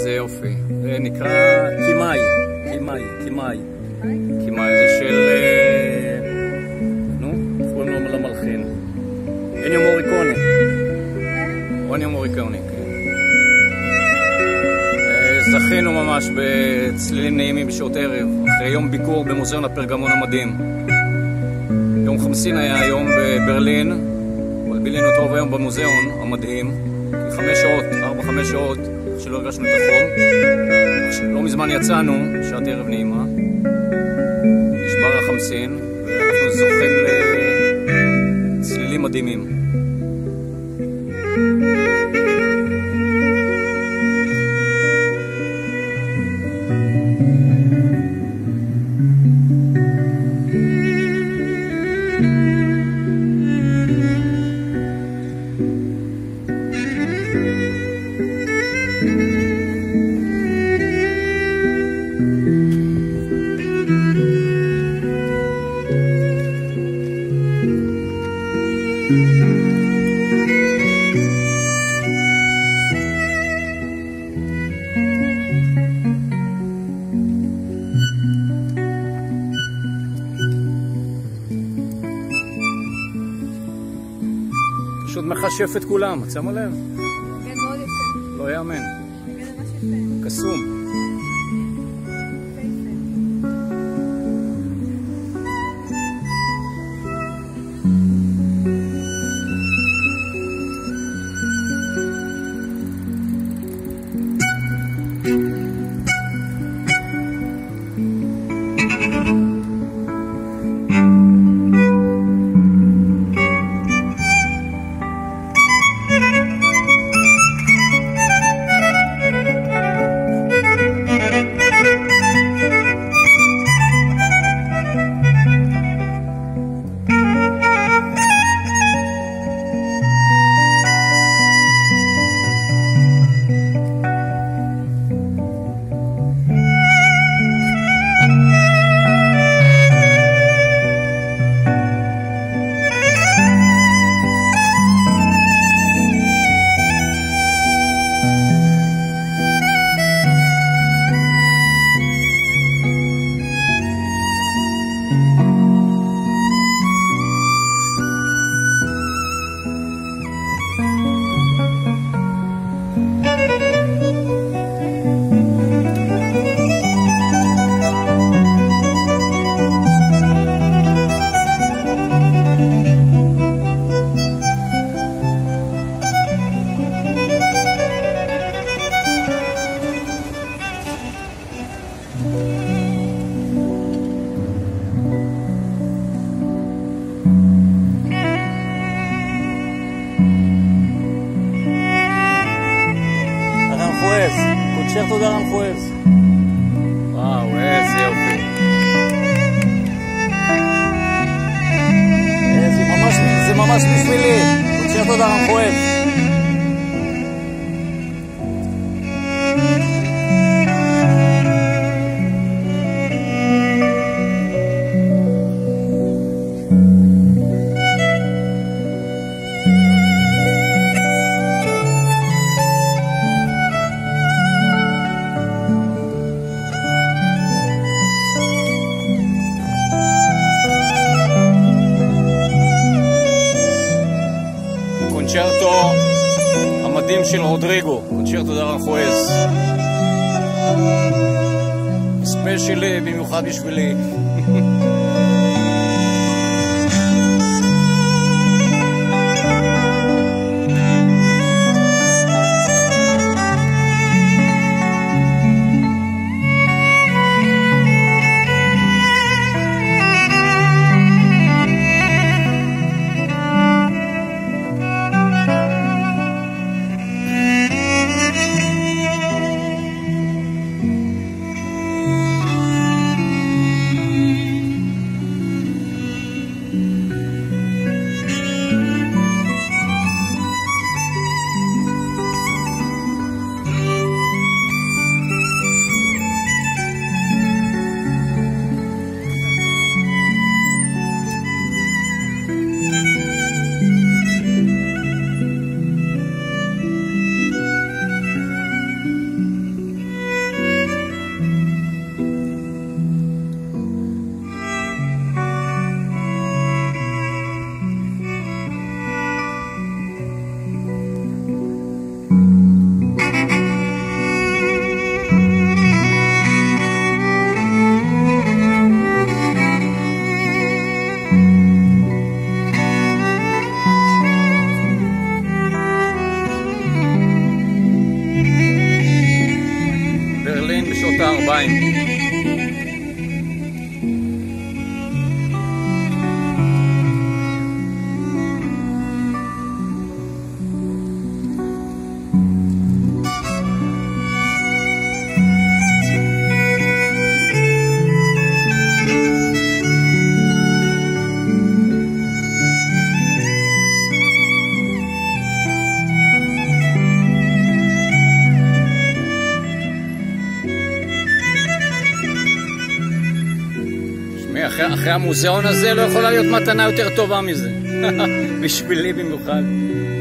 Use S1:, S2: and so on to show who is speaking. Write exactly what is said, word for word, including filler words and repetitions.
S1: איזה יופי. זה נקרא קימאי. קימאי, קימאי. קימאי זה של... נו, קוראים לו למלחין. אניו מוריקוני. אניו מוריקוני, כן. זכינו ממש בצלילים נעימים בשעות ערב, אחרי יום ביקור במוזיאון הפרגמון המדהים. יום חמסין היה היום בברלין, אבל בילינו את רוב היום במוזיאון המדהים. חמש שעות, ארבע, חמש שעות, שלא הרגשנו את החום. לא מזמן יצאנו, שעת ערב נעימה. נשבר החמסין, ואנחנו זוכים לצלילים מדהימים. פשוט מחשף את כולם, את שמה לב?
S2: כן, מאוד יפה.
S1: לא יאמן.
S2: כן, ממש יפה.
S1: קסום.
S3: Aranjuez, concierto de Aranjuez.
S1: וואו, איזה יופי.
S3: זה ממש, זה ממש בשבילי, concierto de Aranjuez.
S1: קונצ'רטו המדהים של רודריגו, קונצ'רטו דה ארנחואז. ספיישלי במיוחד בשבילי. גבעות הארבעים. אחרי, אחרי המוזיאון הזה לא יכולה להיות מתנה יותר טובה מזה. בשבילי במיוחד.